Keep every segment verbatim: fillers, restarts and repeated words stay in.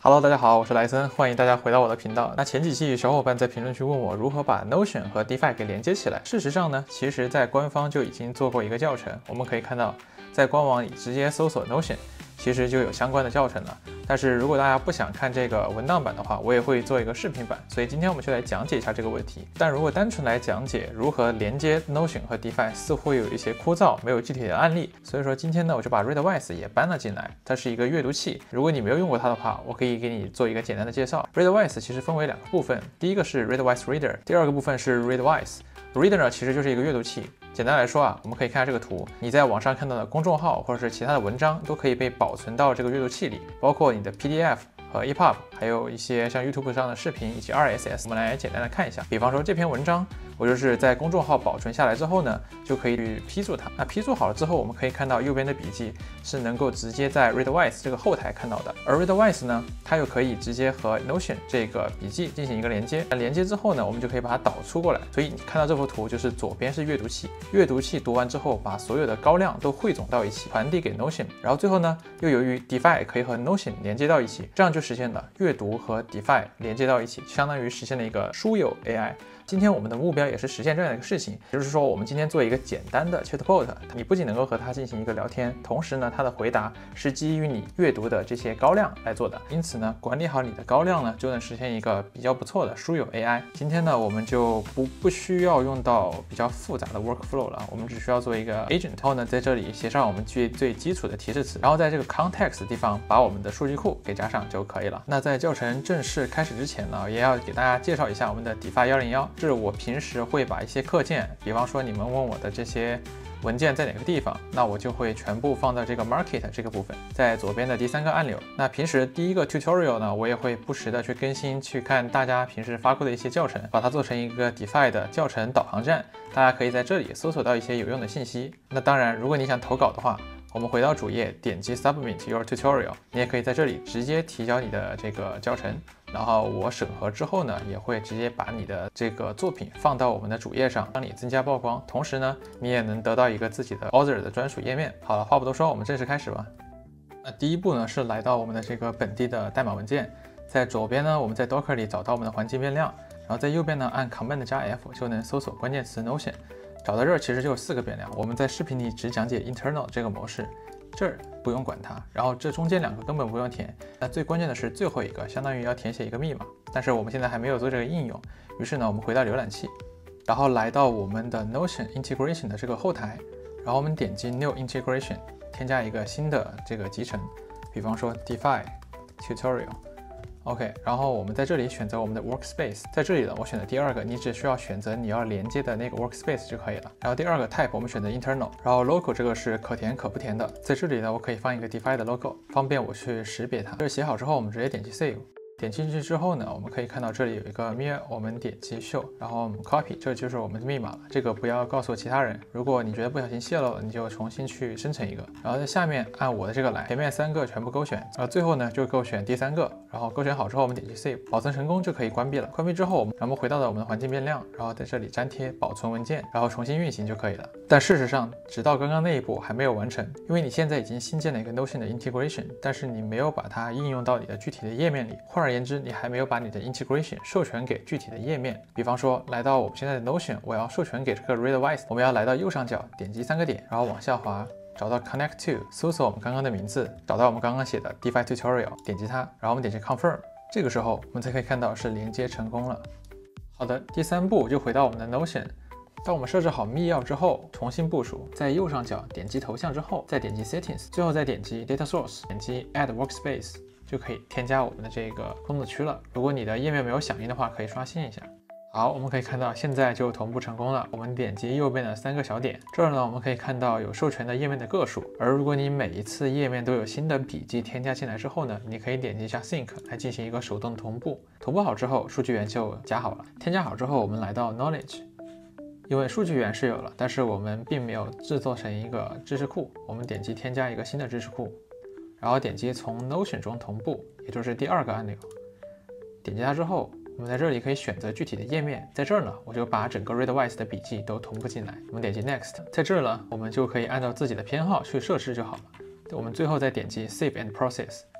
Hello， 大家好，我是莱森，欢迎大家回到我的频道。那前几期小伙伴在评论区问我如何把 Notion 和 DeFi 给连接起来。事实上呢，其实在官方就已经做过一个教程，我们可以看到，在官网里直接搜索 Notion， 其实就有相关的教程了。但是如果大家不想看这个文档版的话，我也会做一个视频版，所以今天我们就来讲解一下这个问题。但如果单纯来讲解如何连接 Notion 和 DeFi， 似乎有一些枯燥，没有具体的案例。所以说今天呢，我就把 Readwise 也搬了进来，它是一个阅读器。如果你没有用过它的话，我可以给你做一个简单的介绍。Readwise 其实分为两个部分，第一个是 Readwise Reader， 第二个部分是 Readwise。Reader 呢，其实就是一个阅读器。简单来说啊，我们可以看下这个图，你在网上看到的公众号或者是其他的文章都可以被保存到这个阅读器里，包括你的 P D F 和 E P U B， 还有一些像 YouTube 上的视频以及 R S S。我们来简单的看一下，比方说这篇文章，我就是在公众号保存下来之后呢，就可以去批注它。那批注好了之后，我们可以看到右边的笔记是能够直接在 Readwise 这个后台看到的，而 Readwise 呢，它又可以直接和 Notion 这个笔记进行一个连接。那连接之后呢，我们就可以把它导出过来。所以你看到这幅图，就是左边是阅读器，阅读器读完之后，把所有的高亮都汇总到一起，传递给 Notion。然后最后呢，又由于 DeFi 可以和 Notion 连接到一起，这样就实现了阅读和 DeFi 连接到一起，相当于实现了一个书友 A I。今天我们的目标也是实现这样的一个事情，也就是说，我们今天做一个简单的 Chatbot， 你不仅能够和它进行一个聊天，同时呢，它的回答是基于你阅读的这些高亮来做的。因此呢，管理好你的高亮呢，就能实现一个比较不错的书友 A I。今天呢，我们就不不需要用到比较复杂的 workflow 了，我们只需要做一个 agent， 然后呢，在这里写上我们最最基础的提示词，然后在这个 context 的地方把我们的数据库给加上就可以了。那在教程正式开始之前呢，也要给大家介绍一下我们的 DeFi 一零一。是我平时会把一些课件，比方说你们问我的这些文件在哪个地方，那我就会全部放到这个 market 这个部分，在左边的第三个按钮。那平时第一个 tutorial 呢，我也会不时的去更新，去看大家平时发过的一些教程，把它做成一个 DeFi 的教程导航站，大家可以在这里搜索到一些有用的信息。那当然，如果你想投稿的话，我们回到主页，点击 Submit Your Tutorial， 你也可以在这里直接提交你的这个教程，然后我审核之后呢，也会直接把你的这个作品放到我们的主页上，帮你增加曝光，同时呢，你也能得到一个自己的 Author 的专属页面。好了，话不多说，我们正式开始吧。那第一步呢，是来到我们的这个本地的代码文件，在左边呢，我们在 Docker 里找到我们的环境变量，然后在右边呢，按 Command 加 F 就能搜索关键词 Notion。找到这儿其实就有四个变量，我们在视频里只讲解 internal 这个模式，这儿不用管它，然后这中间两个根本不用填，那最关键的是最后一个，相当于要填写一个密码，但是我们现在还没有做这个应用，于是呢，我们回到浏览器，然后来到我们的 Notion Integration 的这个后台，然后我们点击 New Integration， 添加一个新的这个集成，比方说 DeFi Tutorial。OK， 然后我们在这里选择我们的 Workspace， 在这里呢，我选择第二个，你只需要选择你要连接的那个 Workspace 就可以了。然后第二个 Type 我们选择 Internal， 然后 Local 这个是可填可不填的，在这里呢，我可以放一个 DeFi 的 logo， 方便我去识别它。这写好之后，我们直接点击 Save。点进去之后呢，我们可以看到这里有一个 Mir， 我们点击 Show， 然后我们 Copy， 这就是我们的密码了。这个不要告诉其他人，如果你觉得不小心泄露了，你就重新去生成一个。然后在下面按我的这个来，前面三个全部勾选，然后最后呢就勾选第三个，然后勾选好之后我们点击 Save， 保存成功就可以关闭了。关闭之后，我们回到了我们的环境变量，然后在这里粘贴保存文件，然后重新运行就可以了。但事实上，直到刚刚那一步还没有完成，因为你现在已经新建了一个 Notion 的 integration， 但是你没有把它应用到你的具体的页面里。换而言之，你还没有把你的 integration 授权给具体的页面。比方说，来到我们现在的 Notion， 我要授权给这个 Readwise， 我们要来到右上角，点击三个点，然后往下滑，找到 Connect to， 搜索我们刚刚的名字，找到我们刚刚写的 DeFi Tutorial， 点击它，然后我们点击 Confirm， 这个时候我们才可以看到是连接成功了。好的，第三步就回到我们的 Notion。当我们设置好密钥之后，重新部署，在右上角点击头像之后，再点击 Settings， 最后再点击 Data Source， 点击 Add Workspace， 就可以添加我们的这个工作区了。如果你的页面没有响应的话，可以刷新一下。好，我们可以看到现在就同步成功了。我们点击右边的三个小点，这儿呢我们可以看到有授权的页面的个数。而如果你每一次页面都有新的笔记添加进来之后呢，你可以点击一下 Sync 来进行一个手动同步。同步好之后，数据源就加好了。添加好之后，我们来到 Knowledge。因为数据源是有了，但是我们并没有制作成一个知识库，我们点击添加一个新的知识库，然后点击从 Notion 中同步，也就是第二个按钮。点击它之后，我们在这里可以选择具体的页面，在这儿呢，我就把整个 Readwise 的笔记都同步进来。我们点击 Next， 在这儿呢，我们就可以按照自己的偏好去设置就好了。我们最后再点击 Save and Process，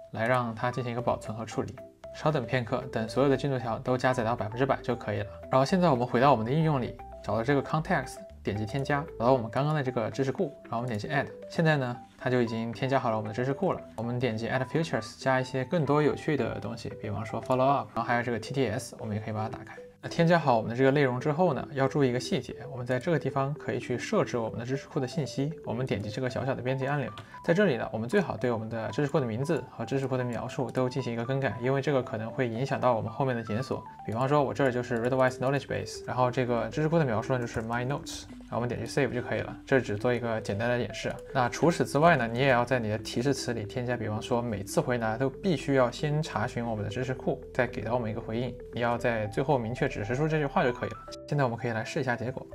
来让它进行一个保存和处理。稍等片刻，等所有的进度条都加载到百分之百就可以了。然后现在我们回到我们的应用里，找到这个 context， 点击添加，找到我们刚刚的这个知识库，然后我们点击 add。现在呢，它就已经添加好了我们的知识库了。我们点击 add features， 加一些更多有趣的东西，比方说 follow up， 然后还有这个 T T S， 我们也可以把它打开。那添加好我们的这个内容之后呢，要注意一个细节，我们在这个地方可以去设置我们的知识库的信息。我们点击这个小小的编辑按钮，在这里呢，我们最好对我们的知识库的名字和知识库的描述都进行一个更改，因为这个可能会影响到我们后面的检索。比方说，我这儿就是 Readwise Knowledge Base， 然后这个知识库的描述呢就是 My Notes。然后我们点击 Save 就可以了，这只做一个简单的演示。那除此之外呢，你也要在你的提示词里添加，比方说每次回答都必须要先查询我们的知识库，再给到我们一个回应。你要在最后明确指示出这句话就可以了。现在我们可以来试一下结果。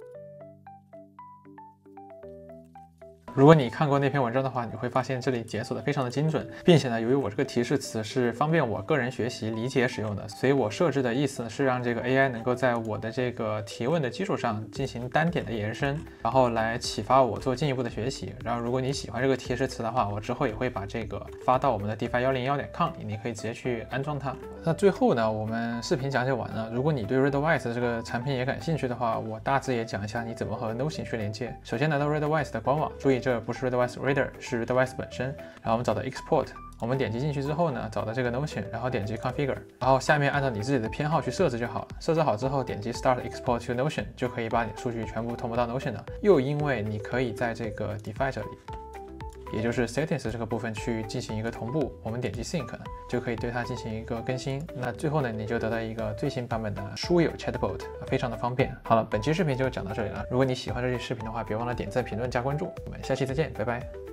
如果你看过那篇文章的话，你会发现这里检索的非常的精准，并且呢，由于我这个提示词是方便我个人学习理解使用的，所以我设置的意思是让这个 A I 能够在我的这个提问的基础上进行单点的延伸，然后来启发我做进一步的学习。然后如果你喜欢这个提示词的话，我之后也会把这个发到我们的 defi 一零一点 com 里，你可以直接去安装它。那最后呢，我们视频讲解完了。如果你对 Readwise 这个产品也感兴趣的话，我大致也讲一下你怎么和 Notion 去连接。首先来到 Readwise 的官网，注意这不是 Readwise Reader， 是 Readwise 本身。然后我们找到 Export， 我们点击进去之后呢，找到这个 Notion， 然后点击 Configure， 然后下面按照你自己的偏好去设置就好了。设置好之后，点击 Start Export to Notion， 就可以把你的数据全部同步到 Notion 了。又因为你可以在这个 defi 这里，也就是 Settings 这个部分去进行一个同步，我们点击 Sync 呢，就可以对它进行一个更新。那最后呢，你就得到一个最新版本的书友 Chatbot， 非常的方便。好了，本期视频就讲到这里了。如果你喜欢这期视频的话，别忘了点赞、评论、加关注。我们下期再见，拜拜。